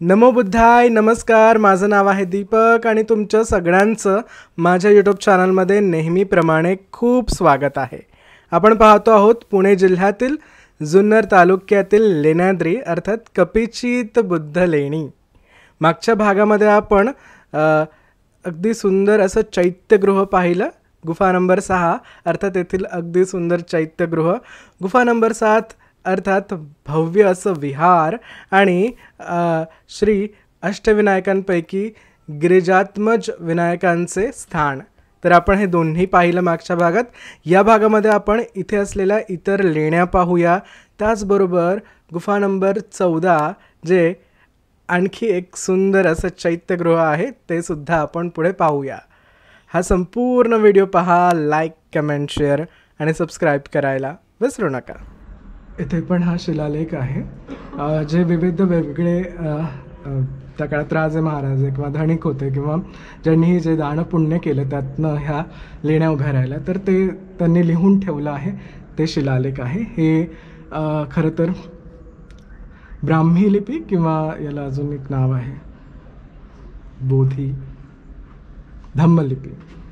नमो बुद्धाय. नमस्कार. माझं नाव आहे दीपक आणि तुमचं सगळ्यांचं माझ्या यूट्यूब चॅनलमध्ये नेहमीप्रमाणे खूप स्वागत आहे. आपण पाहतो आहोत पुणे जिल्ह्यातील जुन्नर तालुक्यातील लेण्याद्री अर्थात कपिचित बुद्ध लेणी. मागच्या भागामध्ये आपण अगदी सुंदर असं चैत्यगृह पाहिलं. गुफा नंबर 6 अर्थात येथील अगदी सुंदर चैत्यगृह. गुफा नंबर 7 अर्थात भव्य असं विहार आणि श्री अष्टविनायकांपैकी गिरिजात्मज विनायकांचे स्थान. तर आपण हे दोन्ही पाहिलं मागच्या भागात. या भागामध्ये आपण इथे असलेल्या इतर लेण्या पाहूया. त्याचबरोबर गुफा नंबर 14 जे आणखी एक सुंदर असं चैत्यगृह आहे ते सुद्धा आपण पुढे पाहूया. हा संपूर्ण व्हिडिओ पहा, लाईक, कमेंट, शेअर आणि सबस्क्राईब करायला विसरू नका. इथे पण हा शिलालेख आहे जे विविध वेगवेगळे त्या काळात राजे महाराजे किंवा धनिक होते किंवा ज्यांनी जे दान पुण्य केलं त्यातनं ह्या लेण्या उभ्या राहिल्या तर ते त्यांनी लिहून ठेवलं आहे ते शिलालेख आहे. हे खरं तर ब्राह्मी लिपी किंवा याला अजून एक नाव आहे बोधी धम्मलिपी.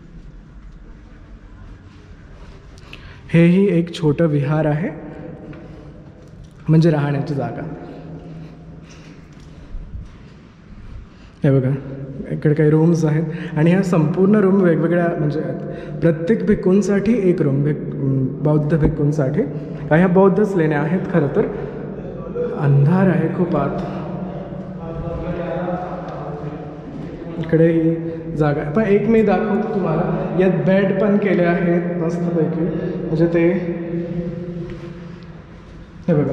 हेही एक छोटं विहार आहे म्हणजे राहण्याची जागा. हे बघा इकडे काही रूम्स आहेत आणि ह्या संपूर्ण रूम वेगवेगळ्या म्हणजे प्रत्येक भिक्खूंसाठी एक रूम बौद्ध भिक्खूंसाठी. ह्या बौद्धच लेण्या आहेत. खरं तर अंधार आहे खूप आत. इकडे ही जागा आहे पण एक मी दाखवतो तुम्हाला. यात बेड पण केले आहेत मस्तपैकी. म्हणजे ते हे बघा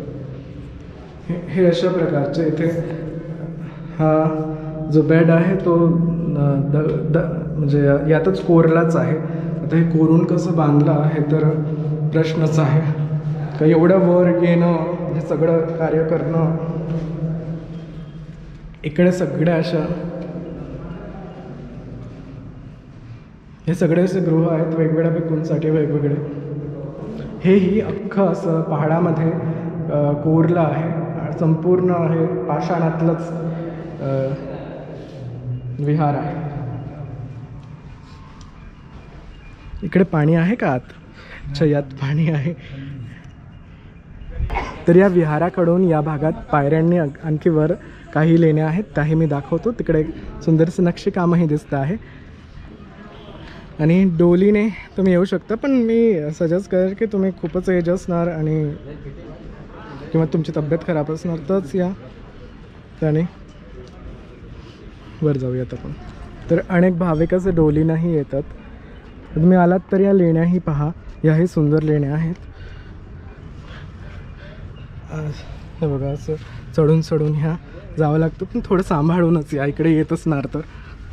हे अशा प्रकारचे इथे हा जो बेड आहे तो म्हणजे यातच कोरलाच आहे. आता हे कोरून कसं बांधलं आहे तर प्रश्नच आहे. का एवढं वर येणं हे सगळं कार्य करणं. इकडे सगळ्या अशा हे सगळे असे गृह आहेत वेगवेगळ्या भिक्खूंसाठी वेगवेगळे. हेही अख्खं असं पहाडामध्ये कोरलं आहे. संपूर्ण हे पाषाणातलंच विहार आहे. इकडे पाणी आहे का आत? अच्छा यात पाणी आहे. तर या विहाराकडून या भागात पायऱ्यांनी आणखी वर काही लेण्या आहेत त्याही मी दाखवतो. तिकडे सुंदरसं नक्षीकामही दिसतं आहे आणि डोलीने तुम्ही येऊ शकता. पण मी सजेस्ट करेल की तुम्ही खूपच एज असणार आणि किंवा तुमची तब्येत खराब असणार तरच या त्याने वर जाऊयात आपण. तर अनेक भाविक असे डोलीनंही येतात. तुम्ही आलात तर या लेण्याही पहा. याही सुंदर लेण्या आहेत. हे बघा असं चढून चढून ह्या जावं लागतं पण थोडं सांभाळूनच या. इकडे येत असणार तर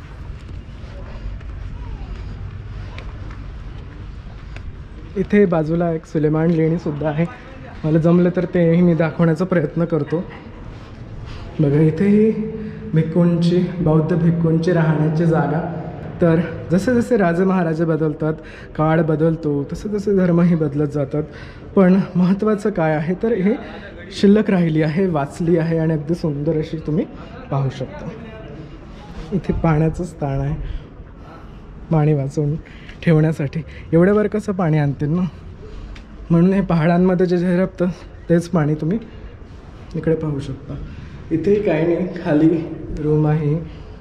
इथे बाजूला एक सुलेमान लेणी सुद्धा आहे. मला जमलं तर तेही मी दाखवण्याचा प्रयत्न करतो. बघा इथेही भिक्खूंची बौद्ध भिक्खूंची राहण्याची जागा. तर जसे जसे राजे महाराजे बदलतात काळ बदलतो तसे तसे धर्मही बदलत जातात. पण महत्त्वाचं काय आहे तर हे शिल्लक राहिली आहे, वाचली आहे आणि अगदी सुंदर अशी तुम्ही पाहू शकता. इथे पाण्याचं स्थान आहे पाणी वाचवून ठेवण्यासाठी. एवढ्यावर कसं पाणी आणतील ना म्हणून हे पहाडांमध्ये जे झिरपतं तेच पाणी तुम्ही इकडे पाहू शकता. इथेही काही नाही खाली रूम आहे.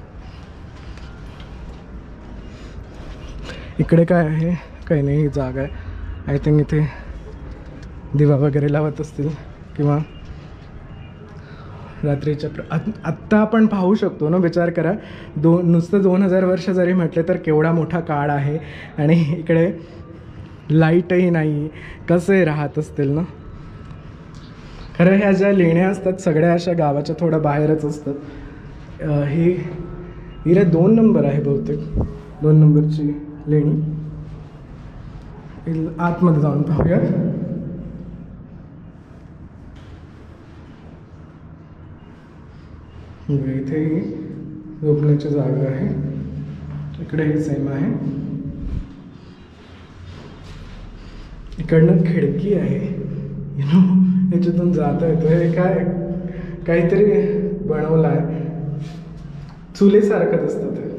इकडे काय आहे काही नाही ही जागा आहे. आय थिंक इथे दिवा वगैरे लावत असतील किंवा रात्रीच्या आत्ता आपण पाहू शकतो ना. विचार करा नुसतं 2000 वर्ष जरी म्हटले तर केवढा मोठा काळ आहे आणि इकडे लाईटही नाही. कसे राहत असतील ना. खरं ह्या ज्या लेण्या असतात सगळ्या अशा गावाच्या थोड्या बाहेरच असतात. ही हिला 2 नंबर आहे बहुतेक 2 नंबरची लेणी. आतमध्ये जाऊन पाहूया. इथेही झोपण्याची जागा आहे. इकडेही सेम आहे. इकडनं खिडकी आहे. याच्यातून जाता येतं. हे काय काहीतरी बनवलं आहे, चुलीसारखं दिसतं ते.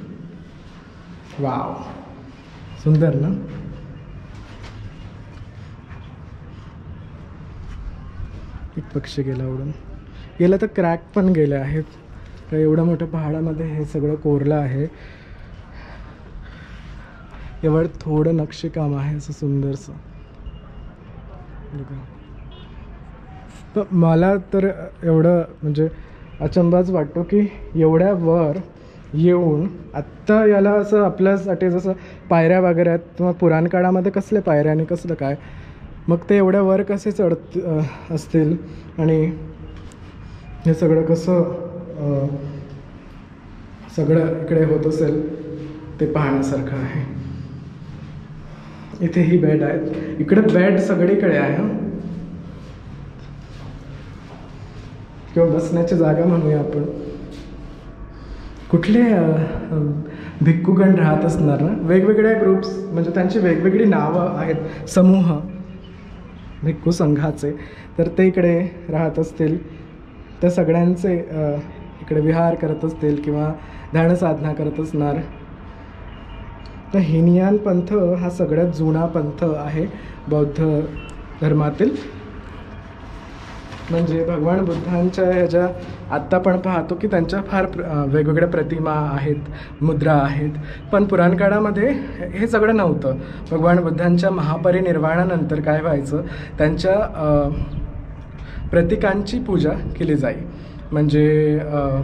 वाव, सुंदर ना. एक पक्षी गेला उडून. गेला तर क्रॅक पण गेले आहेत. तर एवढ्या मोठ्या पहाडामध्ये हे सगळं कोरलं आहे. यावर थोडं नक्षीकाम आहे असं सुंदरसं. पण मला तर एवढं म्हणजे अचंबाच वाटतो की एवढ्या वर येऊन आत्ता याला असं आपल्यासाठी जसं पायऱ्या वगैरे आहेत किंवा पुराण काळामध्ये कसले पायऱ्या आणि कसलं काय, मग ते एवढ्या वर कसे असतील आणि हे सगळं कसं सगळं इकडे होत असेल ते पाहण्यासारखं आहे. इथे ही बेड आहेत. इकडे बेड सगळीकडे आहे किंवा बसण्याची जागा म्हणूया आपण. कुठले भिक्खूगण राहत असणार ना, वेगवेगळे ग्रुप्स म्हणजे त्यांची वेगवेगळी नावं आहेत, समूह भिक्खू संघाचे. तर ते इकडे राहत असतील, त्या सगळ्यांचे इकडे विहार करत असतील किंवा ध्यानसाधना करत असणार. तर हिनयान पंथ हा सगळ्यात जुना पंथ आहे बौद्ध धर्मातील. म्हणजे भगवान बुद्धांच्या ह्याच्या आत्ता पण पाहतो की त्यांच्या फार वेगवेगळ्या प्रतिमा आहेत, मुद्रा आहेत. पण पुराण काळामध्ये हे सगळं नव्हतं. भगवान बुद्धांच्या महापरिनिर्वाणानंतर काय व्हायचं, त्यांच्या प्रतीकांची पूजा केली जाई. म्हणजे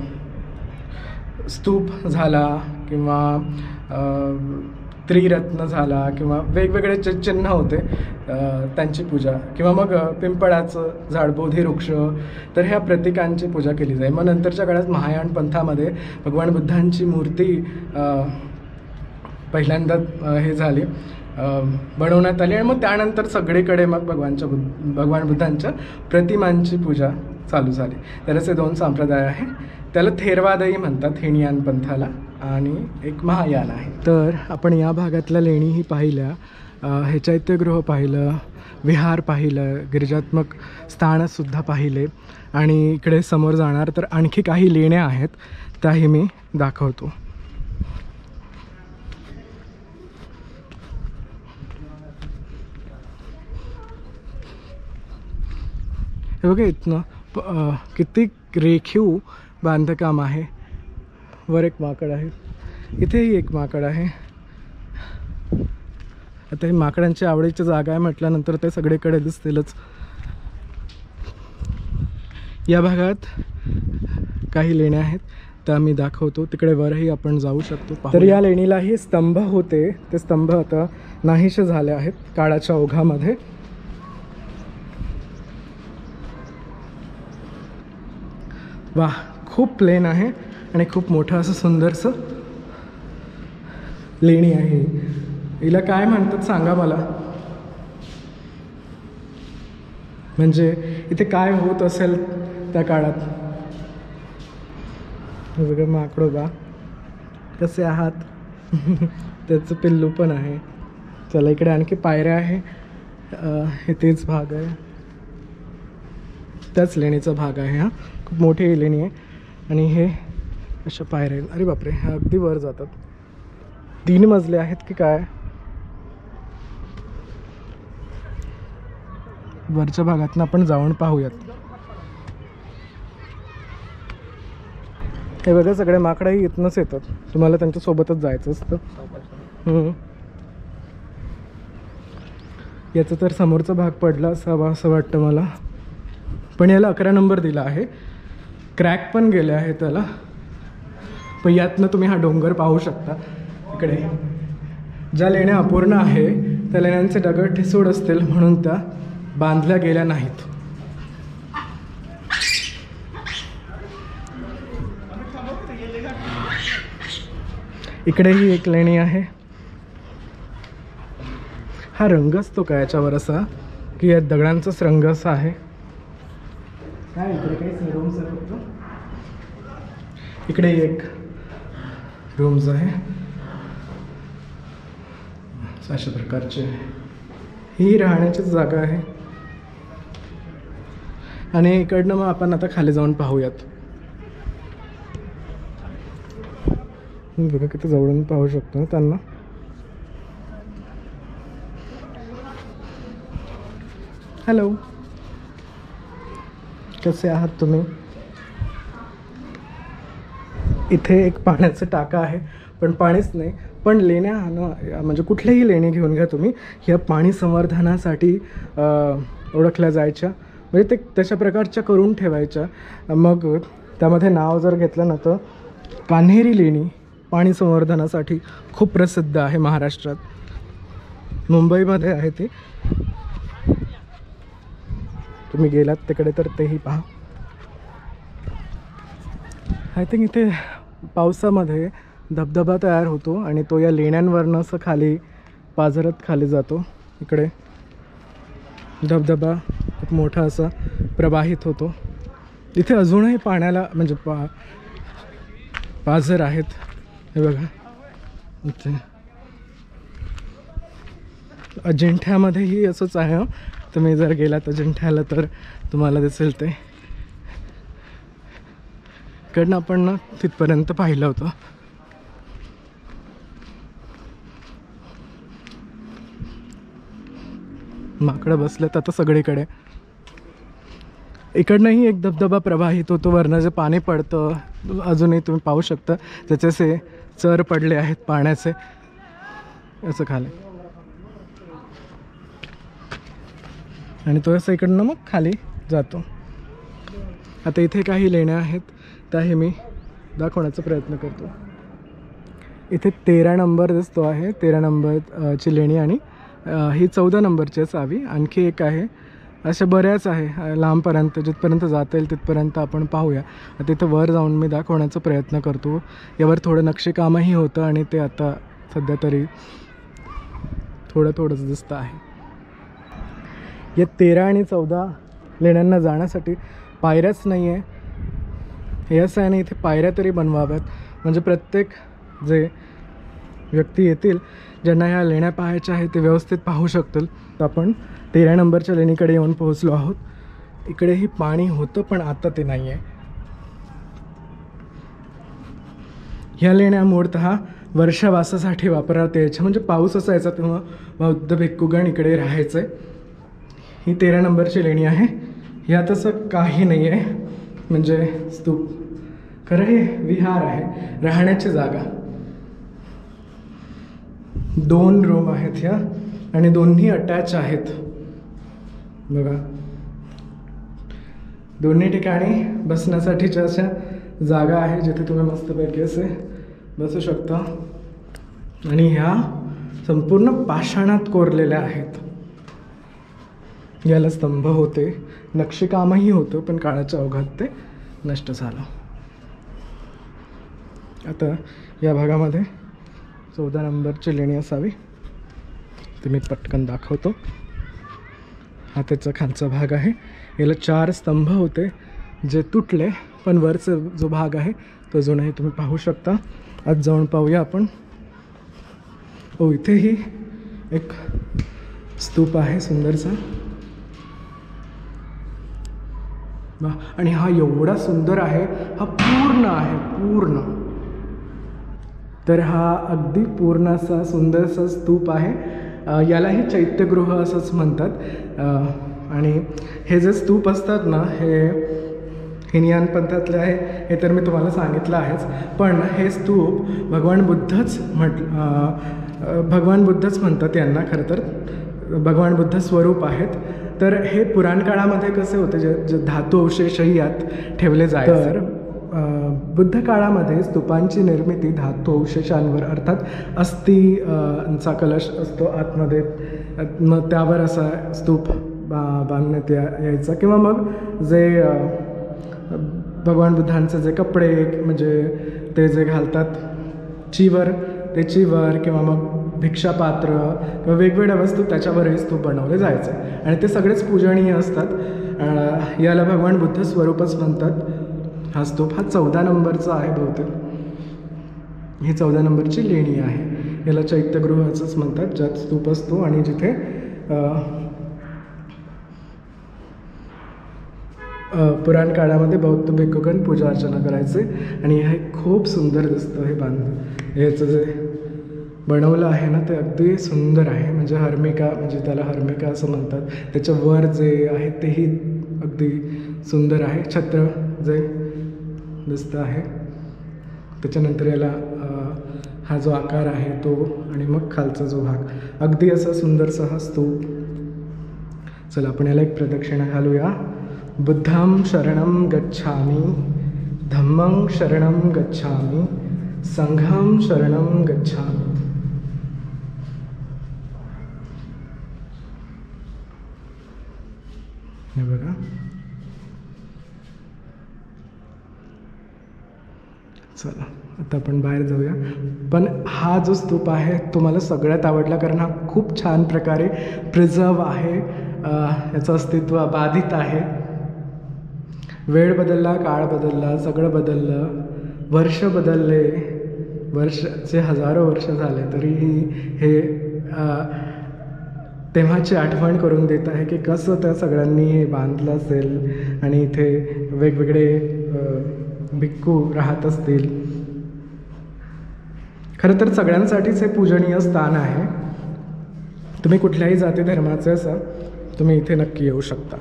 स्तूप झाला किंवा त्रिरत्न झाला किंवा वेगवेगळे जे चिन्ह होते त्यांची पूजा, किंवा मग पिंपळाचं झाड, बोधी वृक्ष, तर ह्या प्रतीकांची पूजा केली जाईल. मग नंतरच्या काळात महायान पंथामध्ये भगवान बुद्धांची मूर्ती पहिल्यांदा हे झाली, बनवण्यात आली. आणि मग त्यानंतर सगळीकडे मग भगवान बुद्धांच्या प्रतिमांची पूजा चालू झाली. तर असे दोन संप्रदाय आहे. त्याला थेरवादही म्हणतात, हिनयान पंथाला, आणि एक महायान आहे. तर आपण या भागातल्या लेणीही पाहिल्या, हे चैत्यगृह पाहिलं, विहार पाहिलं, गिरिजात्मक स्थानसुद्धा पाहिले. आणि इकडे समोर जाणार तर आणखी काही लेण्या आहेत, त्याही मी दाखवतो. हे बघा, इथनं किती रेखीव बांधकाम आहे. वर एक माकड आहे, इथेही एक माकड आहे. आता ही माकडांची आवडीची जागा आहे म्हटल्यानंतर ते सगळीकडे दिसतीलच. या भागात काही लेण्या आहेत, त्या मी दाखवतो. तिकडे वरही आपण जाऊ शकतो. तर या लेणीलाही स्तंभ होते, ते स्तंभ आता नाहीसे झाले आहेत काळाच्या ओघामध्ये. वाह, खूप प्लेन आहे आणि खूप मोठं असं सुंदरसं लेणी आहे. हिला काय म्हणतात सांगा मला. म्हणजे इथे काय होत असेल त्या काळात. बघा माकडोबा कसे आहात. त्याचं पिल्लू पण आहे. चला, इकडे आणखी पायऱ्या आहे. हे तेच भाग आहे, त्याच लेणीचा भाग आहे. हा खूप मोठी लेणी आहे आणि हे अशा पायऱ्या आहेत. अरे बापरे, ह्या अगदी वर जातात. 3 मजले आहेत की काय. वरच्या भागातून आपण जाऊन पाहूयात. हे बघा, सगळे माकडंही इथनंच येतात. तुम्हाला त्यांच्या सोबतच जायचं असतं. याचा तर समोरचा भाग पडला असावा असं वाटतं मला. पण याला 11 नंबर दिला आहे. क्रॅक पण गेले आहे त्याला. पण यातनं तुम्ही हा डोंगर पाहू शकता. इकडे ज्या लेण्या अपूर्ण आहे त्या लेण्यांचे दगड ठिसूळ असतील म्हणून त्या बांधल्या गेल्या नाहीत. इकडेही एक लेणी आहे. हा रंग असतो का याच्यावर असा, की या दगडांचाच रंग असा आहे. काय इकडे काही रूम्स आहे फक्त. इकडे एक रूम्स आहे अशा प्रकारचे. ही राहण्याची जागा आहे. आणि इकडनं मग आपण आता खाली जाऊन पाहूयात. बघा किती जवळून पाहू शकतो ना त्यांना. हॅलो, कसे आहात तुम्ही? इथे एक पाण्याचं टाका आहे, पण पाणीच नाही. पण लेण्या म्हणजे कुठल्याही लेणी घेऊन घ्या तुम्ही, ह्या पाणी संवर्धनासाठी ओळखल्या जायच्या. म्हणजे ते तशा प्रकारच्या करून ठेवायच्या. मग त्यामध्ये नाव जर घेतलं ना तर कान्हेरी लेणी पाणी संवर्धनासाठी खूप प्रसिद्ध आहे महाराष्ट्रात. मुंबईमध्ये आहे ती. तुम्ही गेलात तिकडे तर तेही पहा. आय थिंक इथे पावसामध्ये धबधबा तयार होतो आणि तो या लेण्यांवरनं असं खाली पाझरत खाली जातो. इकडे धबधबा खूप मोठा असा प्रवाहित होतो. इथे अजूनही पाण्याला म्हणजे पाझर आहेत. हे बघा, इथे अजिंठ्यामध्येही असंच आहे. तुम्ही जर गेलात अजिंठ्याला तर तुम्हाला दिसेल ते. इकडनं आपण ना तिथपर्यंत पाहिलं होतं. माकडं बसलेत आता सगळीकडे. इकडनंही एक धबधबा प्रवाहित होतो. वरनं जे पाणी पडतं अजूनही तुम्ही पाहू शकता. त्याचे चर पडले आहेत पाण्याचे असं खाली. आणि तो असं इकडनं मग खाली जातो. आता इथे काही लेण्या आहेत त्याही मी दाखवण्याचा प्रयत्न करतो. इथे 13 नंबर दिसतो आहे. 13 नंबरची लेणी आणि ही 14 नंबरची असावी. आणखी एक आहे. अशा बऱ्याच आहे लांबपर्यंत. जिथपर्यंत जाता येईल तिथपर्यंत आपण पाहूया. तिथं वर जाऊन मी दाखवण्याचा प्रयत्न करतो. यावर थोडं नक्षीकामही होतं आणि ते आता सध्या तरी थोडंच दिसतं आहे. या 13 आणि 14 लेण्यांना जाण्यासाठी पायऱ्याच नाही आहे. हे असं आहे ना, इथे पायऱ्या तरी बनवाव्यात म्हणजे प्रत्येक जे व्यक्ती येतील ज्यांना ह्या लेण्या पाहायच्या आहेत ते व्यवस्थित पाहू शकतील. तर आपण 13 नंबरच्या लेणीकडे येऊन पोहोचलो आहोत. इकडेही पाणी होतं पण आता ते नाही आहे. ह्या लेण्या मूळतः वर्षावासासाठी वापरण्यात यायच्या. म्हणजे पाऊस असायचा तेव्हा बौद्ध भिक्खुगण इकडे राहायचे. ही 13 नंबरची लेणी आहे. ह्यात असं काही नाही आहे म्हणजे स्तूप. खरं हे विहार आहे, राहण्याची जागा. 2 रूम आहेत ह्या आणि दोन्ही अटॅच आहेत. बघा, दोन्ही ठिकाणी बसण्यासाठीच्या अशा जागा आहे जिथे तुम्ही मस्तपैकी असे बसू शकता. आणि ह्या संपूर्ण पाषाणात कोरलेल्या आहेत. याला स्तंभ होते, नक्षीकामही होतं पण काळाच्या ओघात ते नष्ट झालं. आता या भागामध्ये 14 नंबरची लेणी असावी. ते मी पटकन दाखवतो. हा त्याचा खालचा भाग आहे. याला 4 स्तंभ होते जे तुटले, पण वरचा जो भाग आहे तो अजूनही तुम्ही पाहू शकता. आज जाऊन पाहूया आपण. इथेही एक स्तूप आहे सुंदरसा. आणि हा एवढा सुंदर आहे. हा पूर्ण आहे, पूर्ण. तर हा अगदी पूर्ण असा सुंदरसा स्तूप आहे. यालाही चैत्यगृह असंच म्हणतात. आणि हे जे स्तूप असतात ना, हे हिनयान पंथातले आहे हे तर मी तुम्हाला सांगितलं आहेच. पण हे स्तूप भगवान बुद्धच म्हणतात यांना. खरं तर भगवान बुद्ध स्वरूप आहेत. तर हे पुराण काळामध्ये कसे होते, जे धातू अवशेषही यात ठेवले जायचे. तर बुद्ध काळामध्ये स्तूपांची निर्मिती धातू अवशेषांवर, अर्थात अस्थिचा कलश असतो आतमध्ये, मग त्यावर असा स्तूप बांधण्यात यायचा. किंवा मग जे भगवान बुद्धांचे जे कपडे म्हणजे ते जे घालतात चिवर, ते चिवर किंवा मग भिक्षापात्र किंवा वेगवेगळ्या वस्तू त्याच्यावरही स्तूप बनवले जायचे. आणि ते सगळेच पूजनीय असतात. याला भगवान बुद्ध स्वरूपच म्हणतात. हा स्तूप हा 14 नंबरचा आहे बहुतेक. ही 14 नंबरची लेणी आहे. याला चैत्यगृह असंच म्हणतात, ज्यात स्तूप असतो आणि जिथे पुराण काळामध्ये बौद्ध भिक्खुगण पूजा अर्चना करायचे. आणि हे खूप सुंदर दिसतं हे याचं जे बनवलं आहे ना ते अगदी सुंदर आहे. म्हणजे हर्मिका, म्हणजे त्याला हर्मिका असं म्हणतात. त्याच्यावर जे आहे तेही अगदी सुंदर आहे. छत्र जे दिसतं आहे, त्याच्यानंतर याला हा जो आकार आहे तो, आणि मग खालचा जो भाग अगदी असा सुंदरसा हा स्तूप. चला आपण याला एक प्रदक्षिणा घालूया. बुद्धं शरणं गच्छामि, धम्मं शरणं गच्छामि, संघं शरणं गच्छामि. हे बघा, चला आता आपण बाहेर जाऊया. पण हा जो स्तूप आहे तो मला सगळ्यात आवडला, कारण हा खूप छान प्रकारे प्रिझर्व आहे. याचं अस्तित्व बाधित आहे. वेळ बदलला, काळ बदलला, सगळं बदललं, वर्ष बदलले, वर्षाचे हजारो वर्ष झाले, तरीही हे तेव्हाची आठवण करून देत आहे की कसं त्या सगळ्यांनी हे बांधलं असेल आणि इथे वेगवेगळे भिक्खू राहत असतील. खरं तर सगळ्यांसाठीच हे पूजनीय स्थान आहे. तुम्ही कुठल्याही जाती धर्माचे असाल, तुम्ही इथे नक्की येऊ शकता.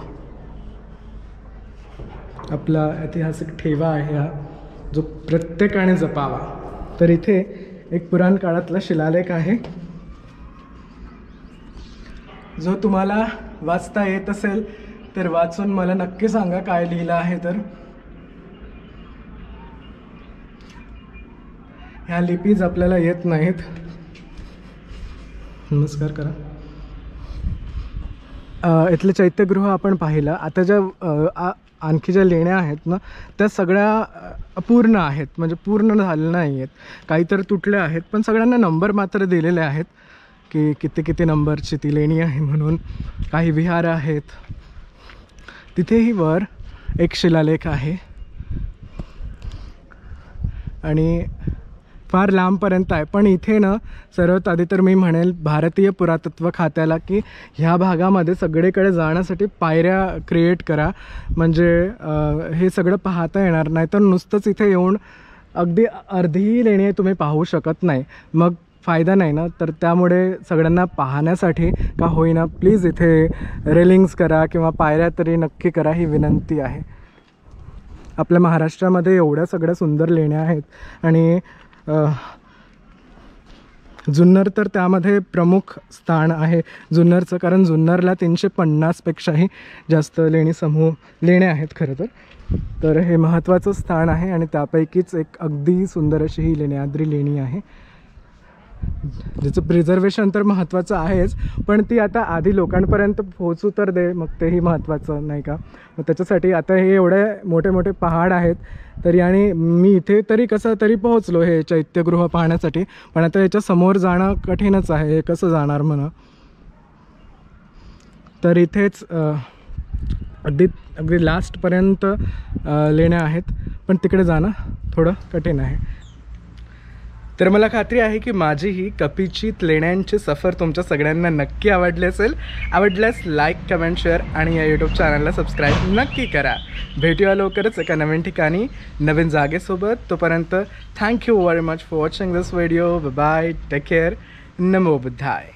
आपला ऐतिहासिक ठेवा आहे हा, जो प्रत्येकाने जपावा. तर इथे एक पुराण काळातला शिलालेख आहे, जो तुम्हाला वाचता येत असेल तर वाचून मला नक्की सांगा काय लिहिलं आहे. तर ह्या लिपीज आपल्याला येत नाहीत. नमस्कार करा. इथलं चैत्यगृह आपण पाहिलं. आता ज्या आणखी ज्या लेण्या आहेत ना, त्या सगळ्या अपूर्ण आहेत, म्हणजे पूर्ण झालेल्या नाही आहेत. काही तर तुटल्या आहेत, पण सगळ्यांना नंबर मात्र दिलेले आहेत की किती किती नंबरची ती लेणी आहे म्हणून. काही विहार आहेत. तिथेही वर एक शिलालेख आहे आणि फार लांबपर्यंत आहे. पण इथे ना सर्वात आधी तर मी म्हणेल भारतीय पुरातत्व खात्याला की ह्या भागामध्ये सगळीकडे जाण्यासाठी पायऱ्या क्रिएट करा, म्हणजे हे सगळं पाहता येणार नाही. तर नुसतंच इथे येऊन अगदी अर्धीही लेणी तुम्ही पाहू शकत नाही, मग फायदा नाही ना. तर त्यामुळे सगळ्यांना पाहण्यासाठी का होईना प्लीज इथे रेलिंग्स करा किंवा पायऱ्या तरी नक्की करा, ही विनंती आहे. आपल्या महाराष्ट्रामध्ये एवढ्या सगळ्या सुंदर लेण्या आहेत आणि जुन्नर तर त्यामध्ये प्रमुख स्थान आहे जुन्नरचं, कारण जुन्नरला 350पेक्षाही जास्त लेण्या आहेत खरं तर हे महत्त्वाचं स्थान आहे. आणि त्यापैकीच एक अगदी सुंदर अशी ही लेण्याद्री लेणी आहे, ज्याचं प्रिझर्वेशन तर महत्त्वाचं आहेच, पण ती आता आधी लोकांपर्यंत पोहोचू तर दे, मग तेही महत्त्वाचं नाही का. मग त्याच्यासाठी आता हे एवढे मोठे मोठे पहाड आहेत तरी, आणि मी इथे तरी कसं तरी पोहोचलो हे चैत्यगृह पाहण्यासाठी, पण आता याच्या समोर जाणं कठीणच आहे. हे कसं जाणार म्हणा. तर इथेच अगदी लास्टपर्यंत लेण्या आहेत, पण तिकडे जाणं थोडं कठीण आहे. तर मला खात्री आहे की माझी ही कपिचित लेण्यांची सफर तुमच्या सगळ्यांना नक्की आवडली असेल. आवडल्यास लाईक, कमेंट, शेअर आणि या यूट्यूब चॅनलला सबस्क्राईब नक्की करा. भेटूया लवकरच एका नवीन ठिकाणी नवीन जागेसोबत. तोपर्यंत thank you very much for watching this video. Bye, take care. नमो बुद्धाय.